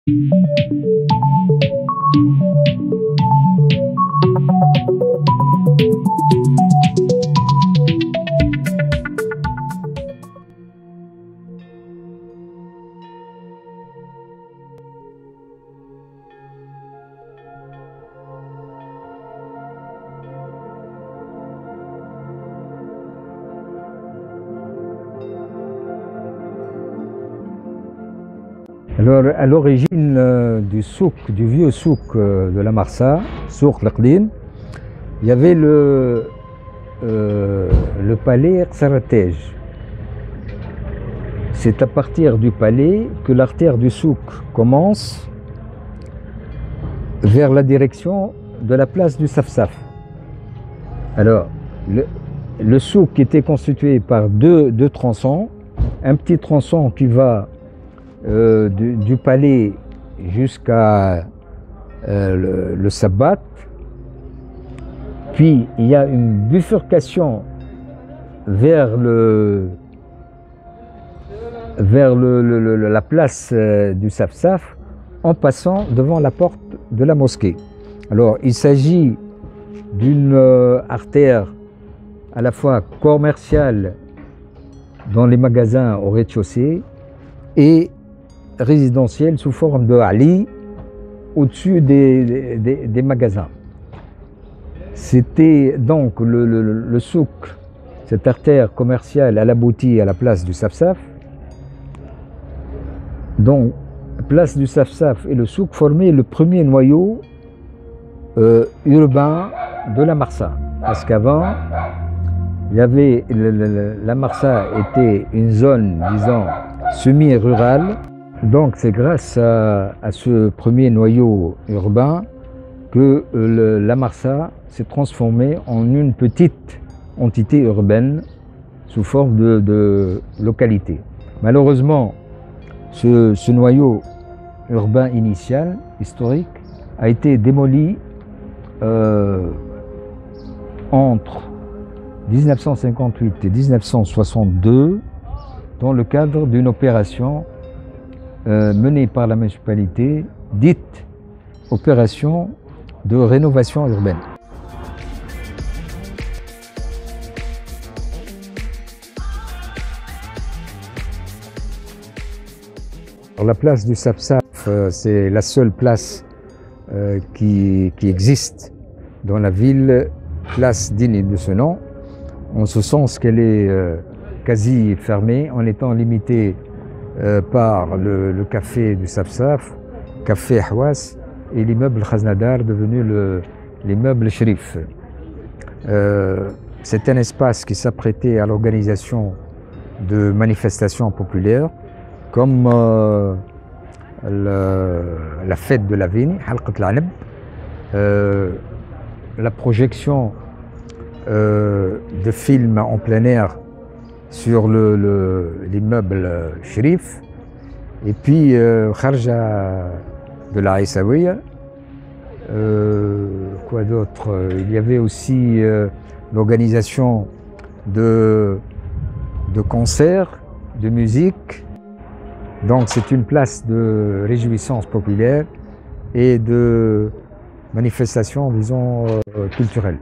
Alors, à l'origine du souk, du vieux souk de la Marsa, souk l'Aqdim, il y avait le palais Qsaratej. C'est à partir du palais que l'artère du souk commence vers la direction de la place du Safsaf. Alors, le souk était constitué par deux tronçons, un petit tronçon qui va du palais jusqu'à le Sabbat, puis il y a une bifurcation vers la place du Safsaf en passant devant la porte de la mosquée. Alors il s'agit d'une artère à la fois commerciale dans les magasins au rez-de-chaussée et résidentielle sous forme de hali au-dessus des magasins. C'était donc le souk, cette artère commerciale, elle aboutit à la place du Safsaf. Donc, place du Safsaf et le souk formaient le premier noyau urbain de la Marsa. Parce qu'avant, il y avait la Marsa était une zone, disons, semi-rurale. Donc c'est grâce à ce premier noyau urbain que la Marsa s'est transformée en une petite entité urbaine sous forme de localité. Malheureusement, ce noyau urbain initial, historique, a été démoli entre 1958 et 1962 dans le cadre d'une opération menée par la municipalité, dite opération de rénovation urbaine. Alors, la place du Safsaf, c'est la seule place qui existe dans la ville, place digne de ce nom, en ce sens qu'elle est quasi fermée, en étant limitée par le café du Safsaf, café Hawass, et l'immeuble Khaznadar devenu l'immeuble Sherif. C'est un espace qui s'apprêtait à l'organisation de manifestations populaires comme la fête de la vigne, Halqat al-Anab, la projection de films en plein air sur l'immeuble Sherif, et puis Kharja de la Aïsaouia. Quoi d'autre? Il y avait aussi l'organisation de concerts, de musique. Donc c'est une place de réjouissance populaire et de manifestation, disons, culturelle.